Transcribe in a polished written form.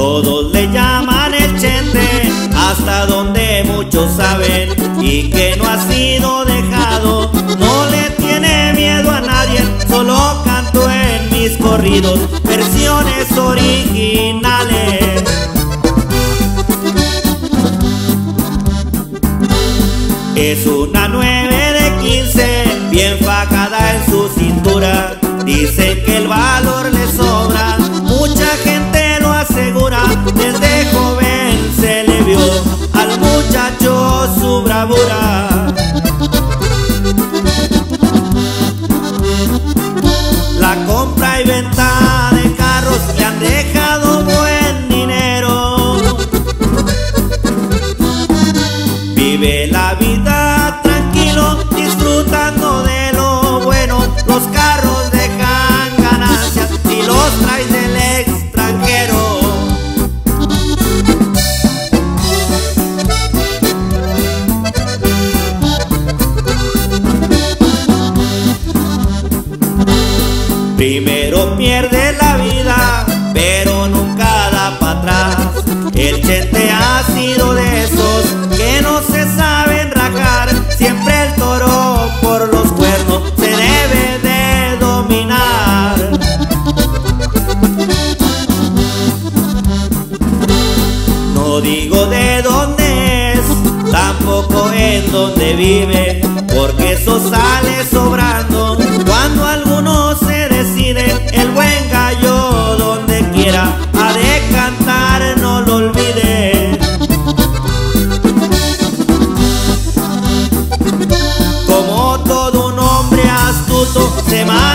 Todos le llaman el Chente, hasta donde muchos saben, y que no ha sido dejado, no le tiene miedo a nadie, solo canto en mis corridos versiones originales. Es una 9 de 15, bien fajada en su cintura, dice que el valor le sobra, mucha gente lo asegura, desde joven se le vio al muchacho su bravura. La compra y venta de carros le han dejado buen dinero, vive la vida tranquilo, disfrutando de lo bueno, los carros dejan ganancias y los traes del extranjero. Primero pierde la vida, pero nunca da para atrás. El Chente ha sido de esos que no se saben rajar, siempre el toro por los cuernos se debe de dominar. No digo de dónde es, tampoco en dónde vive, porque eso sale sobrando cuando algunos se deciden. El buen gallo donde quiera ha de cantar, no lo olvide. Como todo un hombre astuto se maneja